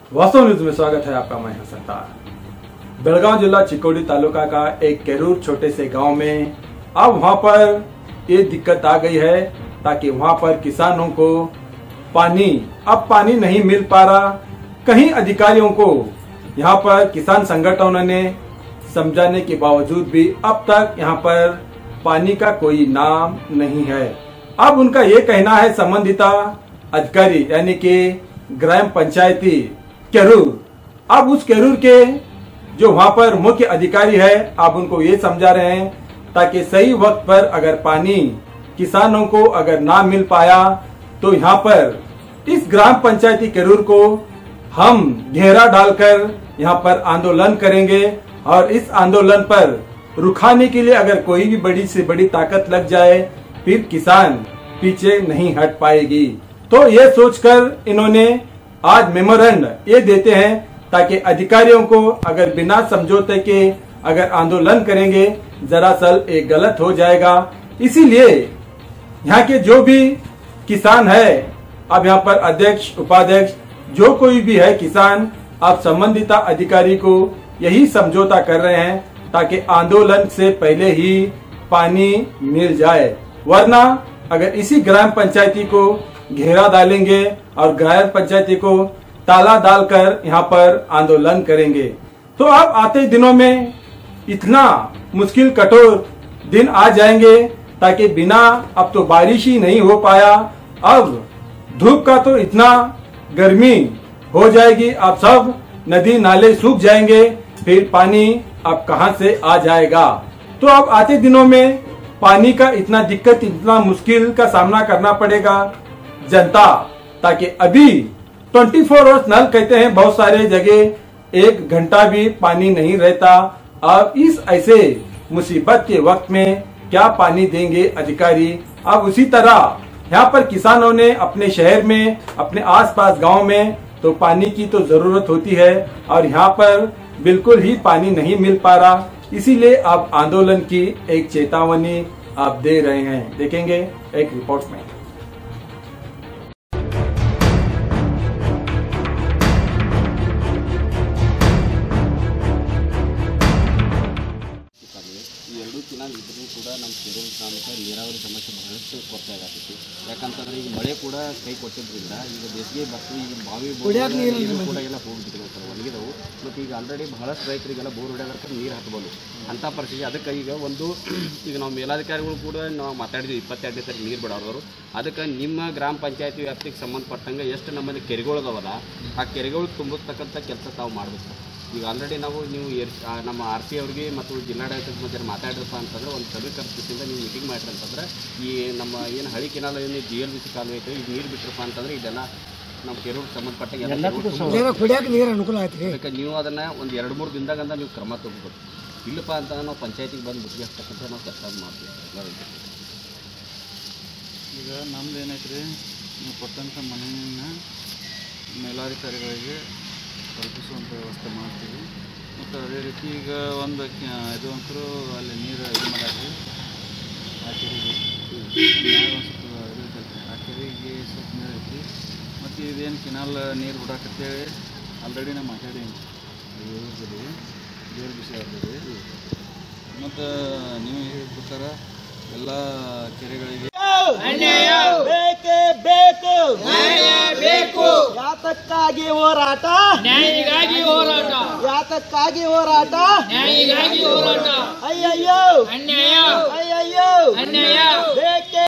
वास्तव न्यूज में स्वागत है आपका। मैं सरदार। बेलगांव जिला चिकोड़ी तालुका का एक केरूर छोटे से गांव में अब वहां पर ये दिक्कत आ गई है ताकि वहां पर किसानों को पानी नहीं मिल पा रहा। कहीं अधिकारियों को यहां पर किसान संगठनों ने समझाने के बावजूद भी अब तक यहां पर पानी का कोई नाम नहीं है। अब उनका ये कहना है संबंधिता अधिकारी यानी कि ग्राम पंचायती केरूर, अब उस केरूर के जो वहां पर मुख्य अधिकारी है अब उनको ये समझा रहे हैं ताकि सही वक्त पर अगर पानी किसानों को अगर ना मिल पाया तो यहाँ पर इस ग्राम पंचायती केरूर को हम घेरा डालकर यहाँ पर आंदोलन करेंगे और इस आंदोलन पर रुकाने के लिए अगर कोई भी बड़ी से बड़ी ताकत लग जाए फिर किसान पीछे नहीं हट पाएगी। तो ये सोचकर इन्होंने आज मेमोरेंडम ये देते हैं ताकि अधिकारियों को अगर बिना समझौते के अगर आंदोलन करेंगे दरअसल ये गलत हो जाएगा। इसीलिए यहाँ के जो भी किसान है अब यहाँ पर अध्यक्ष उपाध्यक्ष जो कोई भी है किसान अब संबंधित अधिकारी को यही समझौता कर रहे हैं ताकि आंदोलन से पहले ही पानी मिल जाए, वरना अगर इसी ग्राम पंचायती को घेरा डालेंगे और ग्राम पंचायती को ताला डालकर यहाँ पर आंदोलन करेंगे तो अब आते दिनों में इतना मुश्किल कठोर दिन आ जाएंगे ताकि बिना अब तो बारिश ही नहीं हो पाया, अब धूप का तो इतना गर्मी हो जाएगी, अब सब नदी नाले सूख जाएंगे, फिर पानी अब कहां से आ जाएगा। तो अब आते दिनों में पानी का इतना दिक्कत इतना मुश्किल का सामना करना पड़ेगा जनता, ताकि अभी 24 आवर्स नल कहते हैं बहुत सारे जगह 1 घंटा भी पानी नहीं रहता। अब इस ऐसे मुसीबत के वक्त में क्या पानी देंगे अधिकारी। अब उसी तरह यहाँ पर किसानों ने अपने शहर में अपने आसपास गांव में तो पानी की तो जरूरत होती है और यहाँ पर बिल्कुल ही पानी नहीं मिल पा रहा, इसीलिए आप आंदोलन की एक चेतावनी आप दे रहे हैं। देखेंगे एक रिपोर्ट में। ಕೆನಾಲ್ ಇದ್ರೂ ಕೂಡ ನಮ್ಮ ಕೆರೂರು ಗ್ರಾಮಕ್ಕೆ ನೀರಾವರಿ ಸಮಸ್ಯೆ ಬಹಳಷ್ಟು ಕೊರತೆ ಆಗತೈತಿ। ಯಾಕಂತಂದ್ರೆ ಈಗ ಮಳೆ ಕೂಡ ಕೈ ಕೊಟ್ಟಿದ್ರಿಂದ ಈಗ ಬೇಸಿಗೆ ಬತ್ತು ಈಗ ಬಾವಿ ನೀರು ಕೂಡ ಎಲ್ಲ ಹೋಗ್ಬಿಟ್ಟಿದೆ ಸರ್, ಒಣಗಿದವು। ಮತ್ತು ಈಗ ಆಲ್ರೆಡಿ ಬಹಳಷ್ಟು ರೈತರಿಗೆಲ್ಲ ಬೋರ್ ಹೊಡೆಯೋದಕ್ಕೆ ನೀರು ಹತ್ತಬಹುದು ಅಂಥ ಪರಿಸ್ಥಿತಿ। ಅದಕ್ಕೆ ಈಗ ನಾವು ಮೇಲಾಧಿಕಾರಿಗಳು ಕೂಡ ನಾವು ಮಾತಾಡಿದ್ವಿ 22ನೇ ತಾರೀಕು ನೀರು ಬಿಡೋರು, ಅದಕ್ಕೆ ನಿಮ್ಮ ಗ್ರಾಮ ಪಂಚಾಯತಿ ವ್ಯಾಪ್ತಿಗೆ ಸಂಬಂಧಪಟ್ಟಂಗೆ ಎಷ್ಟು ನಮ್ಮಲ್ಲಿ ಕೆರೆಗಳದವಲ್ಲ ಆ ಕೆರೆಗಳು ತುಂಬತಕ್ಕಂಥ ಕೆಲಸ ತಾವು ಮಾಡಬೇಕು ಸರ್। ಈಗ ಆಲ್ರೆಡಿ ನೀವು ನಮ್ಮ RC ಅವರಿಗೆ ಮತ್ತು ಜಿಲ್ಲಾಡಳಿತದ ಮಧ್ಯೆ ಮಾತಾಡಿರಪ್ಪ ಅಂತಂದ್ರೆ ಒಂದು ಸಭೆ ಕರೆಸಿದಿಂದ ನೀವು ಮೀಟಿಂಗ್ ಮಾಡಿರಿ ಅಂತಂದ್ರೆ ಈ ನಮ್ಮ ಏನು ಹಳಿ ಕೆನಾಲ್ ಏನು GLBC ಕಾಲುವೆ ಐತೆ ಈಗ ನೀರು ಬಿಟ್ಟರಪ್ಪ ಅಂತಂದ್ರೆ ಇದೆಲ್ಲ ನಮ್ಮ ಕೆರೂರಿಗೆ ಸಂಬಂಧಪಟ್ಟ ಕುಡಿಯೋಕೆ ನೀರು ಅನುಕೂಲ ಆಯ್ತು। ಅದಕ್ಕೆ ನೀವು ಅದನ್ನು ಒಂದು 2-3 ದಿನದಾಗ ನೀವು ಕ್ರಮ ತಗೋಬೇಕು, ಇಲ್ಲಪ್ಪ ಅಂತ ನಾವು ಪಂಚಾಯತಿಗೆ ಬಂದು ಮುಗಿಗೆ ಹಾಕ್ತಕ್ಕಂಥ ನಾವು ಕೆಲಸ ಮಾಡ್ತೀವಿ ಎಲ್ಲ ರೈತರು। ಈಗ ನಮ್ದು ಏನೈತೆ ರೀ, ನೀವು ಕೊಟ್ಟಂಥ ಮನೆಯನ್ನ ಮೇಲಾಧಿಕಾರಿಗಳಿಗೆ ಕಲ್ಪಿಸುವಂಥ ವ್ಯವಸ್ಥೆ ಮಾಡ್ತೀವಿ। ಮತ್ತು ಅದೇ ರೀತಿ ಈಗ ಒಂದು ಇದು ಅಂತರೂ ಅಲ್ಲಿ ನೀರು ಇದು ಮಾಡ್ಯಾರಿ ಆ ಕೆರೆಗೆ ಒಂದು ಸ್ವಲ್ಪ ಇದು ಐತಲ್ರಿ, ಆ ಕೆರೆಗೆ ಸ್ವಲ್ಪ ನೀರು ಐತಿ। ಮತ್ತು ಇದೇನು ಕೆನಾಲ್ ನೀರು ಬಿಡಾಕತ್ತೇಳಿ ಆಲ್ರೆಡಿ ನಾವು ಮಾತಾಡೀನಿ GLBC ಅವ್ರದ್ದು। ಮತ್ತು ನೀವು ಹೇಳಿದ ಪ್ರಕಾರ ಎಲ್ಲ ಕೆರೆಗಳಿಗೆ ಬೇಕೇ ಬೇಕು, ಯಾತಕ್ಕಾಗಿ ಹೋರಾಟ, ನ್ಯಾಯಕ್ಕಾಗಿ ಹೋರಾಟ, ಯಾತಕ್ಕಾಗಿ ಹೋರಾಟ, ನ್ಯಾಯಕ್ಕಾಗಿ ಹೋರಾಟ, ಅಯ್ಯಯ್ಯೋ ಅನ್ಯಾಯ, ಅಯ್ಯಯ್ಯೋ ಅನ್ಯಾಯ, ಬೇಕೇ